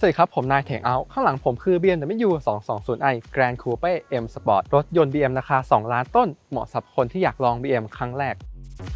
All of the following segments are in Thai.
สวัสดีครับผมนายเถงเอาข้างหลังผมคือ BMW 220i Grand Coupe M Sport รถยนต์ BM ราคา2 ล้านต้นเหมาะสำหรับคนที่อยากลอง BM ครั้งแรก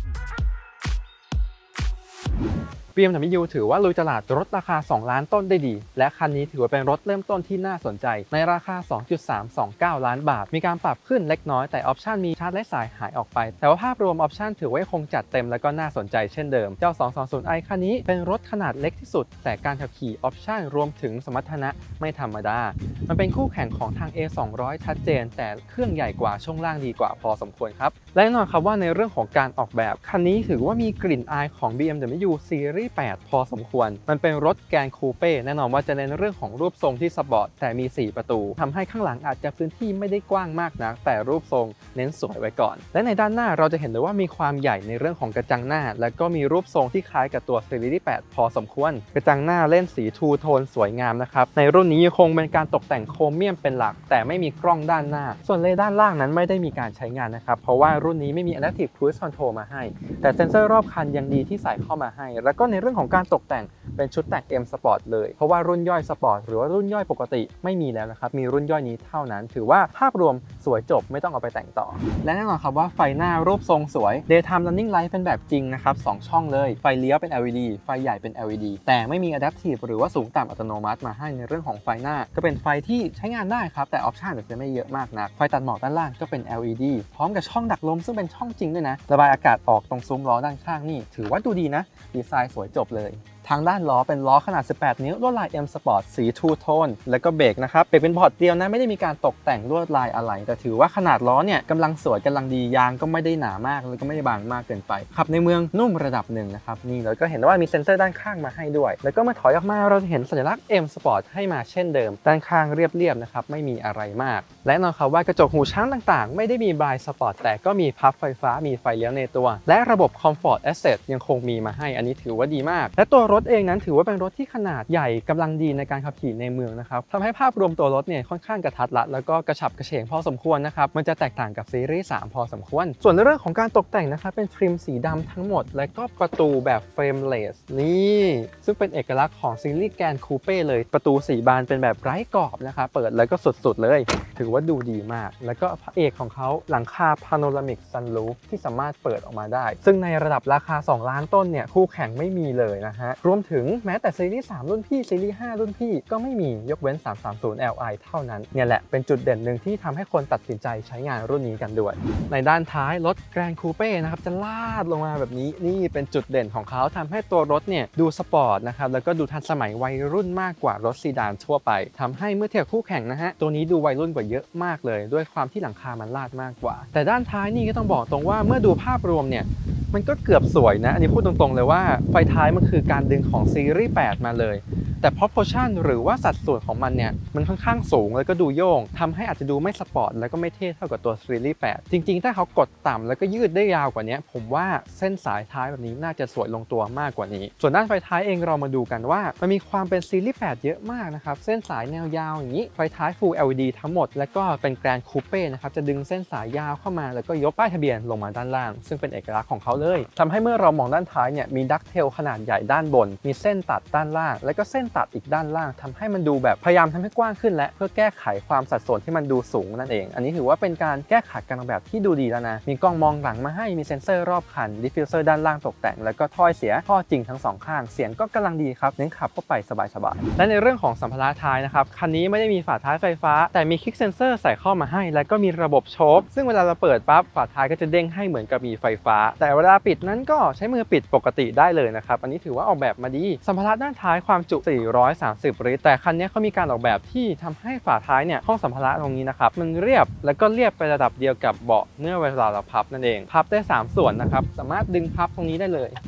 BMW ถือว่าลุยตลาดรถราคา2 ล้านต้นได้ดีและคันนี้ถือว่าเป็นรถเริ่มต้นที่น่าสนใจในราคา 2.329 ล้านบาทมีการปรับขึ้นเล็กน้อยแต่ออปชันมีชาร์จไร้สายหายออกไปแต่ว่าภาพรวมออปชันถือว่าคงจัดเต็มและก็น่าสนใจเช่นเดิมเจ้า 220i คันนี้เป็นรถขนาดเล็กที่สุดแต่การขับขี่ออปชันรวมถึงสมรรถนะไม่ธรรมดามันเป็นคู่แข่งของทาง A200 ชัดเจนแต่เครื่องใหญ่กว่าช่วงล่างดีกว่าพอสมควรครับและแน่นอนครับว่าในเรื่องของการออกแบบคันนี้ถือว่ามีกลิ่นอายของ BMW Series 8 พอสมควรมันเป็นรถแกรนด์คูเป้แน่นอนว่าจะเน้นเรื่องของรูปทรงที่สปอร์ตแต่มี4ประตูทำให้ข้างหลังอาจจะพื้นที่ไม่ได้กว้างมากนักแต่รูปทรงเน้นสวยไว้ก่อนและในด้านหน้าเราจะเห็นเลยว่ามีความใหญ่ในเรื่องของกระจังหน้าและก็มีรูปทรงที่คล้ายกับตัว Series 8 พอสมควรกระจังหน้าเล่นสีทูโทนสวยงามนะครับในรุ่นนี้ยังคงเป็นการตกแต่งโครเมียมเป็นหลักแต่ไม่มีกล้องด้านหน้าส่วนเลนด้านล่างนั้นไม่ได้มีการใช้งานนะครับเพราะว่ารุ่นนี้ไม่มี Adaptive Cruise Control มาให้แต่เซ็นเซอร์รอบคันยังดีที่ใส่เข้ามาให้แล้วก็ในเรื่องของการตกแต่งเป็นชุดแต่ง M Sport เลยเพราะว่ารุ่นย่อย Sport หรือว่ารุ่นย่อยปกติไม่มีแล้วนะครับมีรุ่นย่อยนี้เท่านั้นถือว่าภาพรวมสวยจบไม่ต้องเอาไปแต่งต่อและแน่นอนครับว่าไฟหน้ารูปทรงสวย Daytime Running Light เป็นแบบจริงนะครับ2 ช่องเลยไฟเลี้ยวเป็น LED ไฟใหญ่เป็น LED แต่ไม่มี Adaptive หรือว่าสูงต่ำอัตโนมัติมาให้ในเรื่องของไฟหน้าก็เป็นไฟที่ใช้งานได้ครับแต่ออปชั่นจะไม่เยอะมากนักไฟตัดหมอกด้านล่างก็เป็น LED พร้อมกับช่องดักลมซึ่งเป็นช่องจริงด้วยนะระบายอากาศออกตรงซุ้มล้อด้านข้างนี่ถือว่าดูดีนะดีไซน์สวยจบเลยทางด้านล้อเป็นล้อขนาด18 นิ้วลวดลาย M Sport สีทูโทนแล้วก็เบรกนะครับเบรกเป็นพอร์ตเดียวนะไม่ได้มีการตกแต่งลวดลายอะไรแต่ถือว่าขนาดล้อเนี่ยกำลังสวยกำลังดียางก็ไม่ได้หนามากแล้วก็ไม่ได้บางมากเกินไปขับในเมืองนุ่มระดับหนึ่งนะครับนี่เราก็เห็นว่ามีเซ็นเซอร์ด้านข้างมาให้ด้วยแล้วก็เมื่อถอยออกมาเราจะเห็นสัญลักษณ์ M Sport ให้มาเช่นเดิมด้านข้างเรียบๆนะครับไม่มีอะไรมากและแน่นอนครับว่ากระจกหูช้างต่างๆไม่ได้มีบายสปอร์ตแต่ก็มีพับไฟฟ้ามีไฟเลี้ยวในตัวและระบบ Comfort Assist ยังคงมีมาให้อันนี้ถือว่าดีมากและตัวรถเองนั้นถือว่าเป็นรถที่ขนาดใหญ่กำลังดีในการขับขี่ในเมืองนะครับทำให้ภาพรวมตัวรถเนี่ยค่อนข้างกระทัดรัดแล้วก็กระฉับกระเฉงพอสมควรนะครับมันจะแตกต่างกับซีรีส์ 3 พอสมควรส่วนในเรื่องของการตกแต่งนะครับเป็นทริมสีดำทั้งหมดและก็ประตูแบบเฟรมเลสนี่ซึ่งเป็นเอกลักษณ์ของซีรีส์แกรนด์คูเป้เลยประตู4 บานเป็นแบบไร้กรอบนะครับเปิดแล้วก็สุดๆเลยถือว่าดูดีมากแล้วก็พระเอกของเขาหลังคาพาโนรามิกซันรูฟที่สามารถเปิดออกมาได้ซึ่งในระดับราคา2 ล้านต้นเนี่ยคู่แข่งไม่มีเลยนะฮะรวมถึงแม้แต่ซีรีส์ 3 รุ่นพี่ซีรีส์ 5 รุ่นพี่ก็ไม่มียกเว้น 330 Li เท่านั้นเนี่ยแหละเป็นจุดเด่นหนึ่งที่ทำให้คนตัดสินใจใช้งานรุ่นนี้กันด้วยในด้านท้ายรถ Grand Coupe นะครับจะลาดลงมาแบบนี้นี่เป็นจุดเด่นของเขาทำให้ตัวรถเนี่ยดูสปอร์ตนะครับแล้วก็ดูทันสมัยวัยรุ่นมากกว่ารถซีดานทั่วไปทำให้เมื่อเทียบคู่แข่งนะฮะตัวนี้ดูวัยรุ่นกว่าเยอะมากเลยด้วยความที่หลังคามันลาดมากกว่าแต่ด้านท้ายนี่ก็ต้องบอกตรงว่าเมื่อดูภาพรวมเนี่ยมันก็เกือบสวยนะอันนี้พูดตรงๆเลยว่าไฟท้ายมันคือการดึงของซีรีส์ 8 มาเลยแต่ proportion หรือว่าสัดส่วนของมันเนี่ยมันค่อนข้างสูงแล้วก็ดูโยงทำให้อาจจะดูไม่สปอร์ตแล้วก็ไม่เท่เท่ากับตัวซีรีส์ 8 จริงๆถ้าเขากดต่ำแล้วก็ยืดได้ยาวกว่านี้ผมว่าเส้นสายท้ายแบบนี้น่าจะสวยลงตัวมากกว่านี้ส่วนด้านไฟท้ายเองเรามาดูกันว่ามันมีความเป็นซีรีส์ 8 เยอะมากนะครับเส้นสายแนวยาวอย่างนี้ไฟท้าย Full LED ทั้งหมดแล้วก็เป็น Grand Coupe นะครับจะดึงเส้นสายยาวเข้ามาแล้วก็ยกป้ายทะเบียนลงมาด้านล่างซึ่งเป็นเอกลักษณ์ของเขาเลยทำให้เมื่อเรามองด้านท้ายเนี่ยมีดักเทลขนาดใหญ่ด้านบนมีเส้นตัดด้านล่างแล้วก็เส้นตัดอีกด้านล่างทำให้มันดูแบบพยายามทำให้กว้างขึ้นและเพื่อแก้ไขความสัดส่วนที่มันดูสูงนั่นเองอันนี้ถือว่าเป็นการแก้ไขการออกแบบที่ดูดีแล้วนะมีกล้องมองหลังมาให้มีเซ็นเซอร์รอบคันดิฟฟิวเซอร์ด้านล่างตกแต่งแล้วก็ท่อเสียท่อจริงทั้ง2ข้างเสียงก็กำลังดีครับเน้นขับเข้าไปสบายๆและในเรื่องของสัมภาระท้ายนะครับคันนี้ไม่ได้มีฝาท้ายไฟฟ้าแต่มีคลิกเซ็นเซอร์ใส่เข้ามาให้แล้วก็มีระบบโชคซึ่งเวลาเราเปิดปั๊บฝาท้ายก็จะเด้งให้เหมือนกับมีไฟฟ้าแต่เวลาปิดนั้นก็ใช้มือปิดปกติได้เลยนะครับอันนี้ถือว่าออกแบบมาดีสัมภาระด้านท้ายความจุ430 ลิตรแต่คันนี้เขามีการออกแบบที่ทำให้ฝาท้ายเนี่ยห้องสัมภาระตรงนี้นะครับมันเรียบแล้วก็เรียบไประดับเดียวกับเบาะเมื่อเวลาเราพับนั่นเองพับได้3 ส่วนนะครับสามารถดึงพับตรงนี้ได้เลย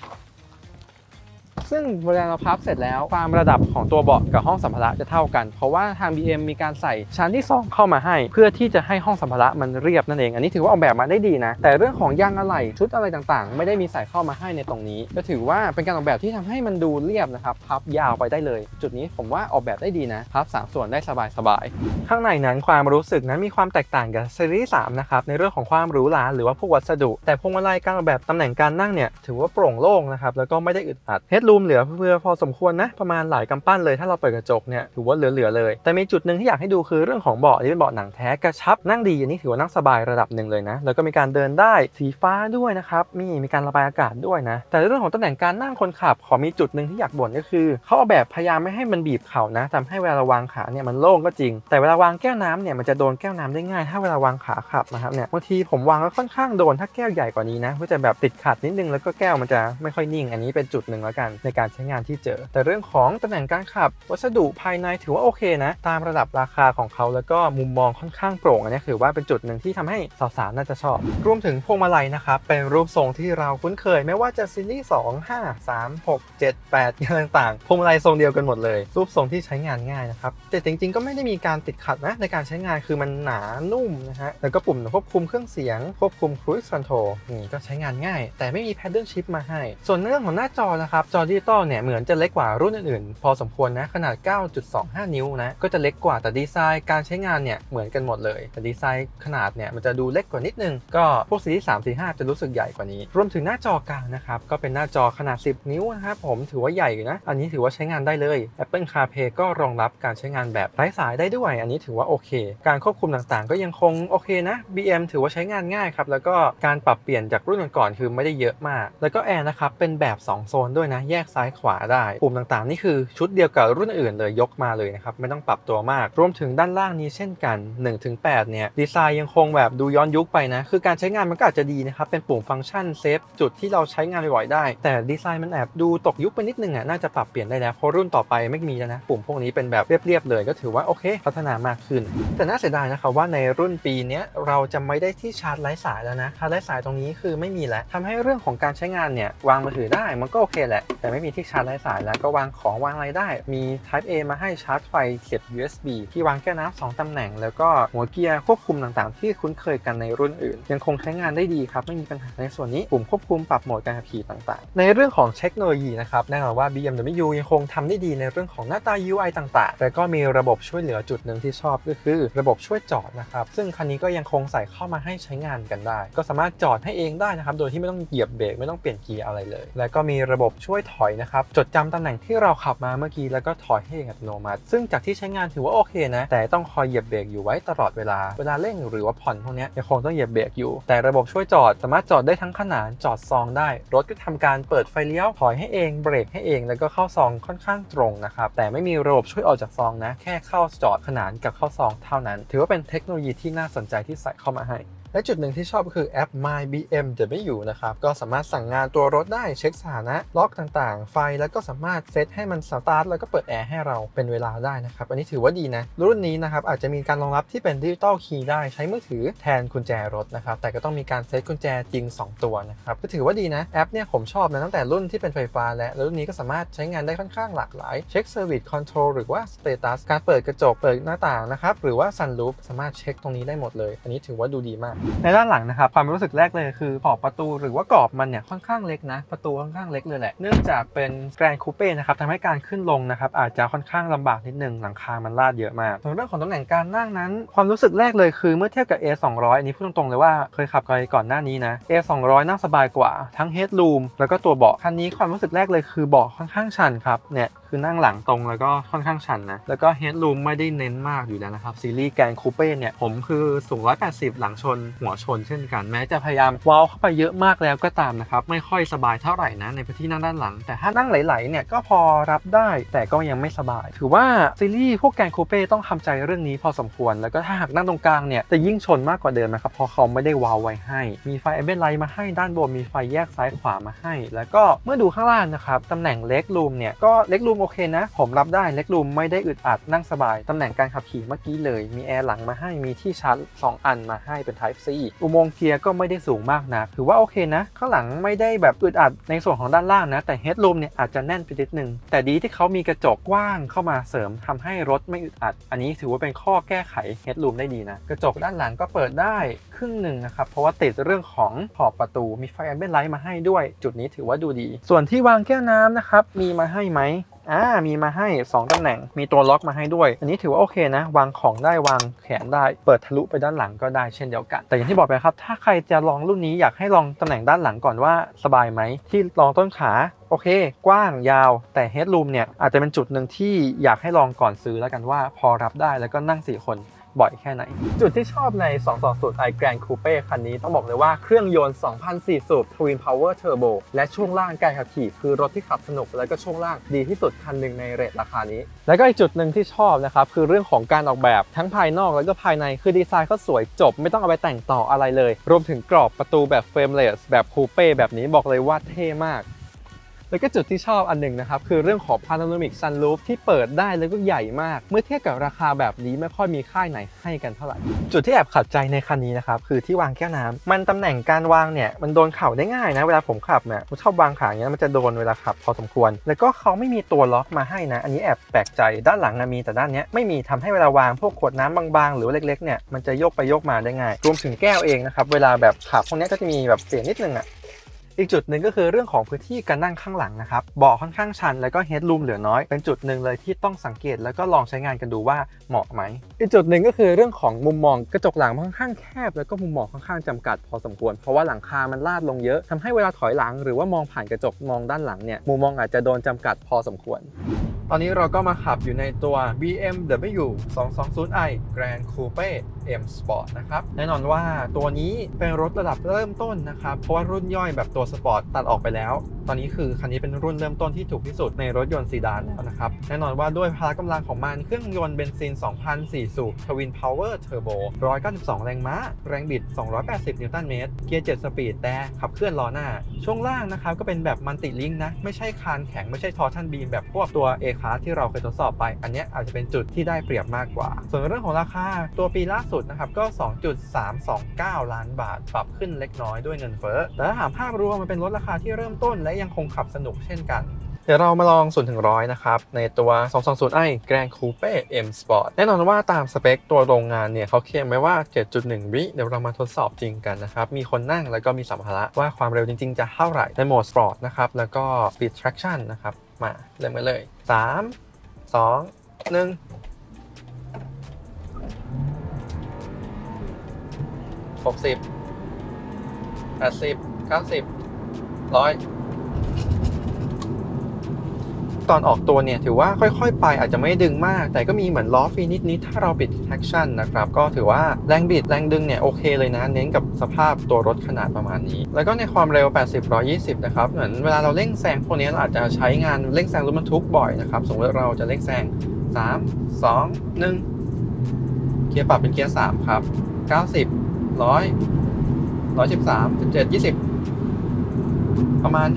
ซึ่งเวลาเราพับเสร็จแล้วความระดับของตัวเบาะกับห้องสัมภาระจะเท่ากันเพราะว่าทาง BM มีการใส่ชั้นที่2เข้ามาให้เพื่อที่จะให้ห้องสัมภาระมันเรียบนั่นเองอันนี้ถือว่าออกแบบมาได้ดีนะแต่เรื่องของยางอะไหล่ชุดอะไรต่างๆไม่ได้มีใส่เข้ามาให้ในตรงนี้ก็ถือว่าเป็นการออกแบบที่ทำให้มันดูเรียบนะครับพับยาวไปได้เลยจุดนี้ผมว่าออกแบบได้ดีนะพับ3 ส่วนได้สบายๆข้างในนั้นความรู้สึกนั้นมีความแตกต่างกับซีรีส์ 3 นะครับในเรื่องของความหรูหราหรือว่าพวกวัสดุแต่พวงมาลัยการออกแบบตำแหน่งการนั่งเนี่ยถือว่าโปร่งโล่งนะครับแล้วก็ไม่ได้อึดอัดเฮดรูรูมเหลือเพื่อพอสมควรนะประมาณหลายกำปั้นเลยถ้าเราเปิดกระจกเนี่ยถือว่าเหลือเลยแต่มีจุดหนึ่งที่อยากให้ดูคือเรื่องของเบาะนี่เป็นเบาะหนังแท้กระชับนั่งดีอันนี้ถือว่านั่งสบายระดับหนึ่งเลยนะแล้วก็มีการเดินได้สีฟ้าด้วยนะครับมีการระบายอากาศด้วยนะแต่เรื่องของตำแหน่งการนั่งคนขับขอมีจุดหนึ่งที่อยากบ่นก็คือเขาเอาแบบพยายามไม่ให้มันบีบเข่านะทำให้เวลาเราวางขาเนี่ยมันโล่งก็จริงแต่เวลาวางแก้วน้ำเนี่ยมันจะโดนแก้วน้ำได้ง่ายถ้าเวลาวางขาขับนะครับเนี่ยบางทีผมวางแล้วค่อนข้างโดนถ้าแก้วใหญ่กว่านี้นะก็จะแบบติดขัดนิดนึงแล้วก็แก้วมันจะไม่ค่อยนิ่งอันนี้เป็นจุดหนึ่งแล้วกันในการใช้งานที่เจอแต่เรื่องของตำแหน่งการขับวัสดุภายในถือว่าโอเคนะตามระดับราคาของเขาแล้วก็มุมมองค่อนข้างโปร่งอันนี้ถือว่าเป็นจุดหนึ่งที่ทำให้สาวๆน่าจะชอบรวมถึงพวงมาลัยนะครับเป็นรูปทรงที่เราคุ้นเคยไม่ว่าจะซีรีส์2 5 3 6 7 8ต่างๆพวงมาลัยทรงเดียวกันหมดเลยรูปทรงที่ใช้งานง่ายนะครับแต่จริงๆก็ไม่ได้มีการติดขัดนะในการใช้งานคือมันหนานุ่มนะฮะแล้วก็ปุ่มควบคุมเครื่องเสียงควบคุม Cruise Control นี่ก็ใช้งานง่ายแต่ไม่มี Paddle Shift มาให้ส่วนเรื่องของหน้าจอนะครับจอดิจิตอลเนี่ยเหมือนจะเล็กกว่ารุ่นอื่นๆพอสมควรนะขนาด 9.25 นิ้วนะก็จะเล็กกว่าแต่ดีไซน์การใช้งานเนี่ยเหมือนกันหมดเลยแต่ดีไซน์ขนาดเนี่ยมันจะดูเล็กกว่านิดนึงก็พวกซีรีส์3 4 5จะรู้สึกใหญ่กว่านี้รวมถึงหน้าจอกลางนะครับก็เป็นหน้าจอขนาด10 นิ้วนะครับผมถือว่าใหญ่นะอันนี้ถือว่าใช้งานได้เลย Apple CarPlay ก็รองรับการใช้งานแบบไร้สายได้ด้วยอันนี้ถือว่าโอเคการควบคุมต่างๆก็ยังคงโอเคนะ BM ถือว่าใช้งานง่ายครับแล้วก็การปรับเปลี่ยนจากรุ่นก่อนๆคือไม่ได้เยอะมากแล้วก็แอร์นะครับเป็นแบบ2โซนด้วยนะแยกซ้ายขวาได้ปุ่มต่างๆนี่คือชุดเดียวกับรุ่นอื่นเลยยกมาเลยนะครับไม่ต้องปรับตัวมากรวมถึงด้านล่างนี้เช่นกัน 1-8 เนี่ยดีไซน์ยังคงแบบดูย้อนยุคไปนะคือการใช้งานมันก็อาจจะดีนะครับเป็นปุ่มฟังก์ชันเซฟจุดที่เราใช้งานบ่อยๆได้แต่ดีไซน์มันแอบดูตกยุคไปนิดนึงอ่ะน่าจะปรับเปลี่ยนได้แล้วเพราะรุ่นต่อไปไม่มีแล้วนะปุ่มพวกนี้เป็นแบบเรียบๆเลยก็ถือว่าโอเคพัฒนามากขึ้นแต่น่าเสียดายนะครับว่าในรุ่นปีนี้เราจะไม่ได้ที่ชาร์จไร้สายแล้วนะชาร์จไร้สายตรงนี้คือไม่มีแล้วทำให้เรื่องของการใช้งานเนี่ยวางมือถือได้มันก็โอเคแหละแต่ไม่มีที่ชาร์จไร้สายแล้วก็วางของวางอะไรได้มี Type A มาให้ชาร์จไฟเสียบ USB ที่วางแก้วน้ำ2ตำแหน่งแล้วก็หัวเกียร์ควบคุมต่างๆที่คุ้นเคยกันในรุ่นอื่นยังคงใช้งานได้ดีครับไม่มีปัญหาในส่วนนี้ปุ่มควบคุมปรับโหมดการขับขี่ต่างๆในเรื่องของเทคโนโลยีนะครับแน่นอนว่า BMW ยังคงทำได้ดีในเรื่องของหน้าตา UI ต่างๆแต่ก็มีระบบช่วยเหลือจุดหนึ่งที่ชอบก็คือระบบช่วยจอดนะครับซึ่งคันนี้ก็ยังคงใส่เข้ามาให้ใช้งานกันได้ก็สามารถจอดให้เองได้นะครับโดยที่ไม่ต้องเหยียบเบรกไม่ต้องเปลี่ยนเกียร์อะไรเลยและก็มีระบบช่วยถอยนะครับจดจำตำแหน่งที่เราขับมาเมื่อกี้แล้วก็ถอยให้เองอัตโนมัติซึ่งจากที่ใช้งานถือว่าโอเคนะแต่ต้องคอยเหยียบเบรกอยู่ไว้ตลอดเวลาเร่งหรือว่าผ่อนพวกนี้ยังคงต้องเหยียบเบรกอยู่แต่ระบบช่วยจอดสามารถจอดได้ทั้งขนานจอดซองได้รถก็ทำการเปิดไฟเลี้ยวถอยให้เองเบรกให้เองแล้วก็เข้าซองค่อนข้างตรงนะครับแต่ไม่มีระบบช่วยออกจากซองนะแค่เข้าจอดขนานกับเข้าซองเท่านั้นถือว่าเป็นเทคโนโลยีที่น่าสนใจที่ใส่เข้ามาให้และจุดหนึ่งที่ชอบก็คือแอป My BMW นะครับก็สามารถสั่งงานตัวรถได้เช็คสถานะล็อกต่างๆไฟแล้วก็สามารถเซตให้มันสตาร์ทแล้วก็เปิดแอร์ให้เราเป็นเวลาได้นะครับอันนี้ถือว่าดีนะรุ่นนี้นะครับอาจจะมีการรองรับที่เป็นดิจิตอลคีย์ได้ใช้มือถือแทนกุญแจรถนะครับแต่ก็ต้องมีการเซตกุญแจจริง2ตัวนะครับก็ถือว่าดีนะแอปเนี่ยผมชอบนะตั้งแต่รุ่นที่เป็นไฟฟ้าและรุ่นนี้ก็สามารถใช้งานได้ค่อนข้างหลากหลายเช็คเซอร์วิสคอนโทรลหรือว่าสเตตัสการเปิดกระจกเปิดหน้าต่างนะครับหรือว่าซันรูฟสามารถเช็คตรงนี้ได้หมดเลยอันนี้ถือว่าดูดีมากในด้านหลังนะครับความรู้สึกแรกเลยคือขอบประตูหรือว่ากรอบมันเนี่ยค่อนข้างเล็กนะประตูค่อนข้างเล็กเลยแหละเนื่องจากเป็นแกรนด์คูเป้นะครับทำให้การขึ้นลงนะครับอาจจะค่อนข้างลำบากนิดนึงหลังคามันลาดเยอะมากส่วนเรื่องของตำแหน่งการนั่งนั้นความรู้สึกแรกเลยคือเมื่อเทียบกับ A200 อันนี้พูดตรงๆเลยว่าเคยขับไปก่อนหน้านี้นะ A200 นั่งสบายกว่าทั้ง Headroom แล้วก็ตัวเบาะคันนี้ความรู้สึกแรกเลยคือเบาะค่อนข้างชันครับเนี่ยคือนั่งหลังตรงแล้วก็ค่อนข้างชันนะแล้วก็เฮดรูมไม่ได้เน้นมากอยู่แล้วนะครับซีรีส์แกรนด์คูเป้เนี่ยผมคือสูง180หลังชนหัวชนเช่นกันแม้จะพยายามเว้าเข้าไปเยอะมากแล้วก็ตามนะครับไม่ค่อยสบายเท่าไหร่นะในพื้นที่นั่งด้านหลังแต่ถ้านั่งไหลๆเนี่ยก็พอรับได้แต่ก็ยังไม่สบายถือว่าซีรีส์พวกแกรนด์คูเป้ต้องทำใจเรื่องนี้พอสมควรแล้วก็ถ้าหากนั่งตรงกลางเนี่ยจะยิ่งชนมากกว่าเดิมนะครับพอเขาไม่ได้เว้าไว้ให้มีไฟแอมเบียนไลท์มาให้ด้านบนมีไฟแยกซ้ายขวามาให้แล้วก็เมื่อดูข้างล่างนะครับตำแหน่งเล็กรูมเนี่ยก็เล็กรูมโอเคนะผมรับได้เล็กรูมไม่ได้อึดอัดนั่งสบายตำแหน่งการขับขี่เมื่อกี้เลยมีแอร์หลังมาให้มีที่ชาร์จ2อันมาให้เป็น Type C อุโมงค์เกียร์ก็ไม่ได้สูงมากนักถือว่าโอเคนะข้างหลังไม่ได้แบบอึดอัดในส่วนของด้านล่างนะแต่เฮดรูมเนี่ยอาจจะแน่นไปนิดนึงแต่ดีที่เขามีกระจกกว้างเข้ามาเสริมทำให้รถไม่อึดอัดอันนี้ถือว่าเป็นข้อแก้ไขเฮดรูมได้ดีนะกระจกด้านหลังก็เปิดได้ครึ่งหนึ่งนะครับเพราะว่าติดเรื่องของขอบประตูมีไฟแอมเบียนไลท์มาให้ด้วยจุดนี้ถือว่าดูดีส่วนที่วางแก้วน้ำนะครับมีมาให้ไหมมีมาให้2ตำแหน่งมีตัวล็อกมาให้ด้วยอันนี้ถือว่าโอเคนะวางของได้วางแขนได้เปิดทะลุไปด้านหลังก็ได้เช่นเดียวกันแต่อย่างที่บอกไปครับถ้าใครจะลองรุ่นนี้อยากให้ลองตำแหน่งด้านหลังก่อนว่าสบายไหมที่ลองต้นขาโอเคกว้างยาวแต่ Headroom เนี่ยอาจจะเป็นจุดหนึ่งที่อยากให้ลองก่อนซื้อแล้วกันว่าพอรับได้แล้วก็นั่ง4คนบ่อยแค่ไหนจุดที่ชอบใน 220i Grand Coupe คันนี้ต้องบอกเลยว่าเครื่องยนต์ 2,004 สูบ Twin Power Turbo และช่วงล่างการขับขี่คือรถที่ขับสนุกและก็ช่วงล่างดีที่สุดคันหนึ่งในเรทราคานี้แล้วก็อีกจุดหนึ่งที่ชอบนะครับคือเรื่องของการออกแบบทั้งภายนอกแล้วก็ภายในคือดีไซน์เขาสวยจบไม่ต้องเอาไปแต่งต่ออะไรเลยรวมถึงกรอบประตูแบบ Frameless แบบ Coupe แบบนี้บอกเลยว่าเท่มากแล้วก็จุดที่ชอบอันหนึ่งนะครับคือเรื่องของ Panoramic Sunroof ที่เปิดได้แล้วก็ใหญ่มากเมื่อเทียบกับราคาแบบนี้ไม่ค่อยมีค่ายไหนให้กันเท่าไหร่จุดที่แอบขัดใจในคันนี้นะครับคือที่วางแก้วน้ำมันตำแหน่งการวางเนี่ยมันโดนเข่าได้ง่ายนะเวลาผมขับเนี่ยผมชอบวางขาอย่างนี้มันจะโดนเวลาขับพอสมควรแล้วก็เขาไม่มีตัวล็อกมาให้นะอันนี้แอบแปลกใจด้านหลังมีแต่ด้านนี้ไม่มีทำให้เวลาวางพวกขวดน้ำบางๆหรือเล็กๆเนี่ยมันจะโยกไปโยกมาได้ง่ายรวมถึงแก้วเองนะครับเวลาแบบขับพวกนี้ก็จะมีแบบเสียงนิดนึงอีกจุดหนึ่งก็คือเรื่องของพื้นที่การนั่งข้างหลังนะครับเบาะค่อนข้างชันแล้วก็เฮดรูมเหลือน้อยเป็นจุดหนึ่งเลยที่ต้องสังเกตแล้วก็ลองใช้งานกันดูว่าเหมาะไหมอีกจุดหนึ่งก็คือเรื่องของมุมมองกระจกหลังค่อนข้างแคบแล้วก็มุมมองค่อนข้างจำกัดพอสมควรเพราะว่าหลังคามันลาดลงเยอะทำให้เวลาถอยหลังหรือว่ามองผ่านกระจกมองด้านหลังเนี่ยมุมมองอาจจะโดนจำกัดพอสมควรตอนนี้เราก็มาขับอยู่ในตัว BMW 220i Grand Coupe M Sport นะครับแน่นอนว่าตัวนี้เป็นรถระดับเริ่มต้นนะครับเพราะว่ารุ่นย่อยแบบตัวสปอร์ตตัดออกไปแล้วตอนนี้คือคันนี้เป็นรุ่นเริ่มต้นที่ถูกที่สุดในรถยนต์ซีดานแล้วนะครับแน่นอนว่าด้วยพละกำลังของมันเครื่องยนต์เบนซิน 2,004 สูบ Twin Power Turbo 192 แรงม้าแรงบิด 280 นิวตันเมตรเกียร์ 7 สปีดแต่ขับเคลื่อนล้อหน้าช่วงล่างนะครับก็เป็นแบบมัลติลิงก์นะไม่ใช่คานแข็งไม่ใช่ทอร์ชันบีมแบบพวกตัว A-Class ที่เราเคยทดสอบไปอันนี้อาจจะเป็นจุดที่ได้เปรียบมากกว่าส่วนเรื่องของราคาตัวปีล่าสุดนะครับก็ 2.329 ล้านบาทปรับขึ้นเล็กน้อยด้วยเงินเฟ้อแต่ถ้าถามภาพรวมมันเป็นรถราคาที่เริ่มต้นและยังคงขับสนุกเช่นกันเดี๋ยวเรามาลอง0 ถึง 100นะครับในตัว 220i Grand Coupe M Sport แน่นอนว่าตามสเปคตัวโรงงานเนี่ยเขาเคลมไว้ว่า 7.1 วิเดี๋ยวเรามาทดสอบจริงกันนะครับมีคนนั่งแล้วก็มีสัมภาระว่าความเร็วจริงๆจะเท่าไหร่ในโหมด Sport นะครับแล้วก็ Speed Traction นะครับมาเริ่มกันเลย3 2 1 60 80 90 100ตอนออกตัวเนี่ยถือว่าค่อยๆไปอาจจะไม่ดึงมากแต่ก็มีเหมือนล้อฟรีนิดๆถ้าเราปิด traction นะครับก็ถือว่าแรงบิดแรงดึงเนี่ยโอเคเลยนะเน้นกับสภาพตัวรถขนาดประมาณนี้แล้วก็ในความเร็ว 80-120 นะครับเหมือนเวลาเราเร่งแซงพวกนี้เราอาจจะใช้งานเร่งแซงรถบรรทุกบ่อยนะครับสมมติเราจะเร่งแซง3 2 1เกียร์ปรับเป็นเกียร์3ครับ90 100 113 17 20ประมาณ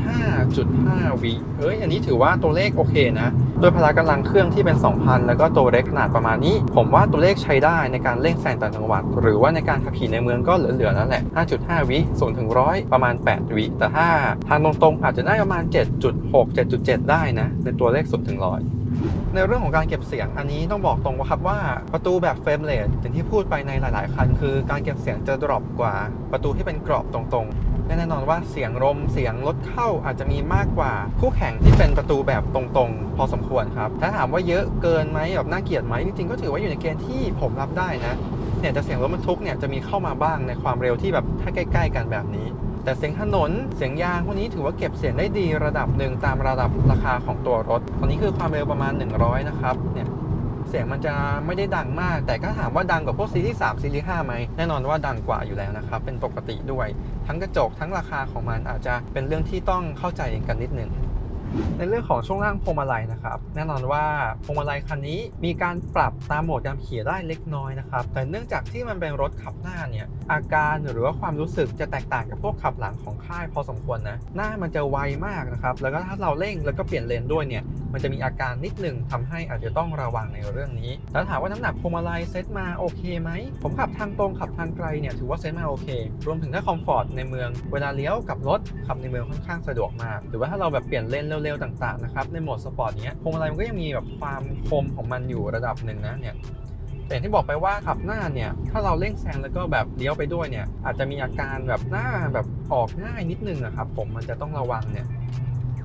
5.5 วิอันนี้ถือว่าตัวเลขโอเคนะโดยพละกำลังเครื่องที่เป็น 2,000 แล้วก็ตัวเล็กขนาดประมาณนี้ผมว่าตัวเลขใช้ได้ในการเร่งแซงต่างจังหวัดหรือว่าในการขับขี่ในเมืองก็เหลือๆแล้วแหละ 5.5 วิ0 ถึง 100ประมาณ 8 วิแต่ถ้าทางตรงๆอาจจะได้ประมาณ 7.6 7.7 ได้นะในตัวเลข0 ถึง 100ในเรื่องของการเก็บเสียงอันนี้ต้องบอกตรงครับว่าประตูแบบเฟรมเลสอย่างที่พูดไปในหลายๆคันคือการเก็บเสียงจะดรอปกว่าประตูที่เป็นกรอบตรงๆแน่นอนว่าเสียงลมเสียงรถเข้าอาจจะมีมากกว่าคู่แข่งที่เป็นประตูแบบตรงๆพอสมควรครับถ้าถามว่าเยอะเกินไหมแบบน่าเกลียดไหมจริงๆก็ถือว่าอยู่ในเกณฑ์ที่ผมรับได้นะเนี่ยจะเสียงรถบรรทุกเนี่ยจะมีเข้ามาบ้างในความเร็วที่แบบถ้าใกล้ๆกันแบบนี้แต่เสียงถนนเสียงยางพวกนี้ถือว่าเก็บเสียงได้ดีระดับหนึ่งตามระดับราคาของตัวรถตอนนี้คือความเร็วประมาณ100นะครับเนี่ยเสียงมันจะไม่ได้ดังมากแต่ก็ถามว่าดังกว่าพวกซีรีส์3ซีรีส์5ไหมแน่นอนว่าดังกว่าอยู่แล้วนะครับเป็นปกติด้วยทั้งกระจกทั้งราคาของมันอาจจะเป็นเรื่องที่ต้องเข้าใจกันนิดนึงในเรื่องของช่วงล่างพวงมาลัยนะครับแน่นอนว่าพวงมาลัยคันนี้มีการปรับตามโหมดการขี่ได้เล็กน้อยนะครับแต่เนื่องจากที่มันเป็นรถขับหน้าเนี่ยอาการหรือว่าความรู้สึกจะแตกต่างกับพวกขับหลังของค่ายพอสมควรนะหน้ามันจะไวมากนะครับแล้วก็ถ้าเราเร่งแล้วก็เปลี่ยนเลนด้วยเนี่ยมันจะมีอาการนิดนึงทำให้อาจจะต้องระวังในเรื่องนี้แล้วถามว่าน้ำหนักพวงมาลัยเซตมาโอเคไหมผมขับทางตรงขับทางไกลเนี่ยถือว่าเซตมาโอเครวมถึงถ้าคอมฟอร์ตในเมืองเวลาเลี้ยวกับรถขับในเมืองค่อนข้างสะดวกมากหรือว่าถ้าเราแบบเปลี่ยนเลนเร็วๆต่างๆนะครับในโหมดสปอร์ตเนี้ยพวงมาลัยมันก็ยังมีแบบความคมของมันอยู่ระดับหนึ่งนะเนี่ยแต่อย่างที่บอกไปว่าขับหน้าเนี่ยถ้าเราเร่งแซงแล้วก็แบบเลี้ยวไปด้วยเนี่ยอาจจะมีอาการแบบหน้าแบบออกง่ายนิดนึงนะครับผมมันจะต้องระวังเนี่ย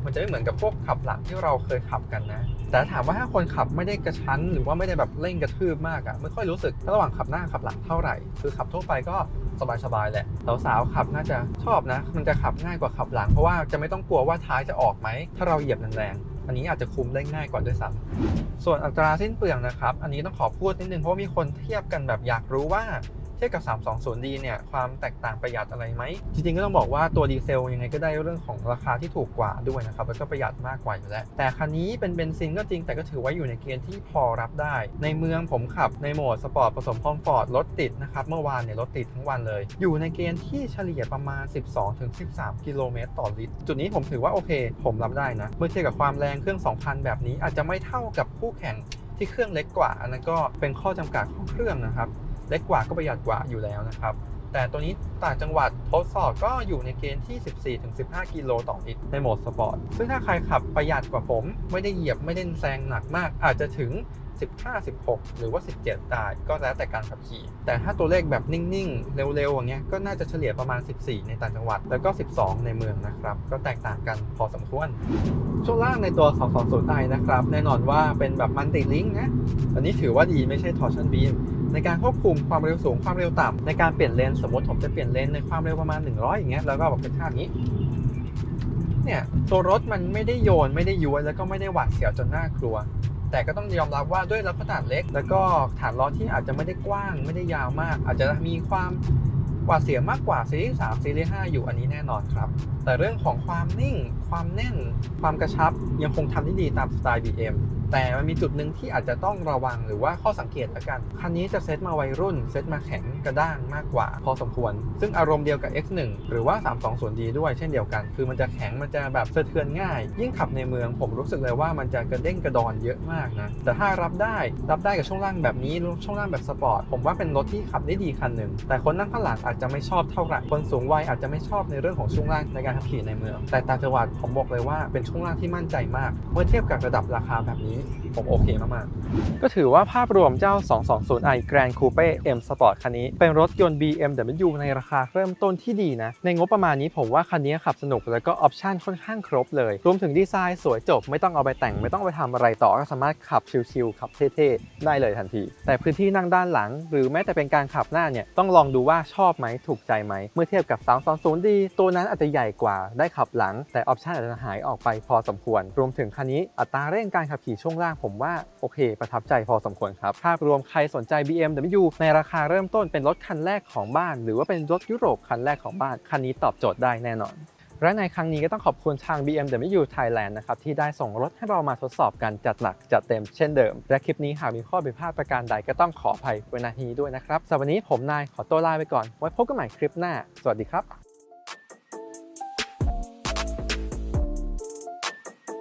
มันจะไม่เหมือนกับพวกขับหลังที่เราเคยขับกันนะแต่ถามว่าถ้าคนขับไม่ได้กระชั้นหรือว่าไม่ได้แบบเร่งกระทืบมากอะไม่ค่อยรู้สึกระหว่างขับหน้าขับหลังเท่าไหร่คือขับทั่วไปก็สบายๆแหละสาวๆขับน่าจะชอบนะมันจะขับง่ายกว่าขับหลังเพราะว่าจะไม่ต้องกลัวว่าท้ายจะออกไหมถ้าเราเหยียบแรงๆอันนี้อาจจะคุมได้ง่ายกว่าด้วยซ้ำส่วนอัตราสิ้นเปลืองนะครับอันนี้ต้องขอพูดนิดนึงเพราะมีคนเทียบกันแบบอยากรู้ว่าเทียบกับ 320D เนี่ยความแตกต่างประหยัดอะไรไหมจริงๆก็ต้องบอกว่าตัวดีเซลยังไงก็ได้เรื่องของราคาที่ถูกกว่าด้วยนะครับแล้วก็ประหยัดมากกว่าอยู่แล้วแต่คันนี้เป็นเบนซินก็จริงแต่ก็ถือว่าอยู่ในเกณฑ์ที่พอรับได้ในเมืองผมขับในโหมดสปอร์ตผสมคอมฟอร์ตรถติดนะครับเมื่อวานเนี่ยรถติดทั้งวันเลยอยู่ในเกณฑ์ที่เฉลี่ยประมาณ 12-13 กิโลเมตรต่อลิตรจุดนี้ผมถือว่าโอเคผมรับได้นะเมื่อเทียบกับความแรงเครื่อง 2,000 แบบนี้อาจจะไม่เท่ากับคู่แข่งที่เครื่องเล็กกว่าอันนั้นก็เป็นข้อจำกัดของเครื่องนะครับเล็กกว่าก็ประหยัดกว่าอยู่แล้วนะครับแต่ตัวนี้ต่างจังหวัดทดสอบก็อยู่ในเกณฑ์ที่ 14-15 กิโลต่อลิตรในโหมดสปอร์ตซึ่งถ้าใครขับประหยัดกว่าผมไม่ได้เหยียบไม่ได้แซงหนักมากอาจจะถึง15 16หรือว่า17ได้ก็แล้วแต่การขับขี่แต่ถ้าตัวเลขแบบนิ่งๆเร็วๆอย่างเงี้ยก็น่าจะเฉลี่ยประมาณ14ในต่างจังหวัดแล้วก็12ในเมืองนะครับก็แตกต่างกันพอสมควรช่วงล่างในตัว 220i นะครับแน่นอนว่าเป็นแบบมันติลิงก์นะอันนี้ถือว่าดีไม่ใช่ torsion beam ในการควบคุมความเร็วสูงความเร็วต่ำในการเปลี่ยนเลนสมมติผมจะเปลี่ยนเลนในความเร็วประมาณ100อย่างเงี้ยแล้วก็แบบเป็นท่านี้เนี่ยตัวรถมันไม่ได้โยนไม่ได้ย้วยแล้วก็ไม่ได้หวาดเสียวจนน่ากลัวแต่ก็ต้องยอมรับว่าด้วยรถขนาดเล็กแล้วก็ฐานล้อที่อาจจะไม่ได้กว้างไม่ได้ยาวมากอาจจะมีความหวาดเสียวมากกว่าซีรีส์3ซีรีส์5อยู่อันนี้แน่นอนครับแต่เรื่องของความนิ่งความแน่นความกระชับยังคงทำได้ดีตามสไตล์ BM แต่มันมีจุดหนึ่งที่อาจจะต้องระวังหรือว่าข้อสังเกตละกันคันนี้จะเซตมาวัยรุ่นเซตมาแข็งกระด้างมากกว่าพอสมควรซึ่งอารมณ์เดียวกับ X1 หรือว่า 320D ด้วยเช่นเดียวกันคือมันจะแข็งมันจะแบบสะเทือนง่ายยิ่งขับในเมืองผมรู้สึกเลยว่ามันจะกระเด้งกระดอนเยอะมากนะแต่ถ้ารับได้กับช่วงล่างแบบนี้ช่วงล่างแบบสปอร์ตผมว่าเป็นรถที่ขับได้ดีคันหนึ่งแต่คนนั่งข้างหลังอาจจะไม่ชอบเท่าไหร่คนสูงวัยอาจจะไม่ชอบในเรื่องของช่วงล่างในการขับขี่ในเมืองแต่ต่างจังหวัดผมบอกเลยว่าเป็นช่วงล่างที่มั่นใจมากเมื่อเทียบกับระดับราคาแบบนี้ผมโอเคมากๆก็ถือว่าภาพรวมเจ้า 220i Grand Coupe M Sport คันนี้เป็นรถยนต์ BMW ในราคาเริ่มต้นที่ดีนะในงบประมาณนี้ผมว่าคันนี้ขับสนุกแล้วก็ออปชั่นค่อนข้างครบเลยรวมถึงดีไซน์สวยจบไม่ต้องเอาไปแต่งไม่ต้องไปทำอะไรต่อก็สามารถขับชิลๆขับเท่ๆได้เลยทันทีแต่พื้นที่นั่งด้านหลังหรือแม้แต่เป็นการขับหน้าเนี่ยต้องลองดูว่าชอบไหมถูกใจไหมเมื่อเทียบกับ 320D ตัวนั้นอาจจะใหญ่กว่าได้ขับหลังแต่ออปชั่นอาจจะหายออกไปพอสมควรรวมถึงคันนี้อัตราเร่งการขับขี่ช่วงล่างผมว่าโอเคประทับใจพอสมควรครับภาพรวมใครสนใจ BMW ในราคาเริ่มต้นเป็นรถคันแรกของบ้านหรือว่าเป็นรถยุโรปคันแรกของบ้านคันนี้ตอบโจทย์ได้แน่นอนและในครั้งนี้ก็ต้องขอบคุณทาง BMW Thailand นะครับที่ได้ส่งรถให้เรามาทดสอบกันจัดหนักจัดเต็มเช่นเดิมและคลิปนี้หากมีข้อผิดพลาดประการใดก็ต้องขออภัยไว้ณที่นี้ด้วยนะครับสำหรับวันนี้ผมนายขอตัวลาไปก่อนไว้พบกันใหม่คลิปหน้าสวัสดีครับ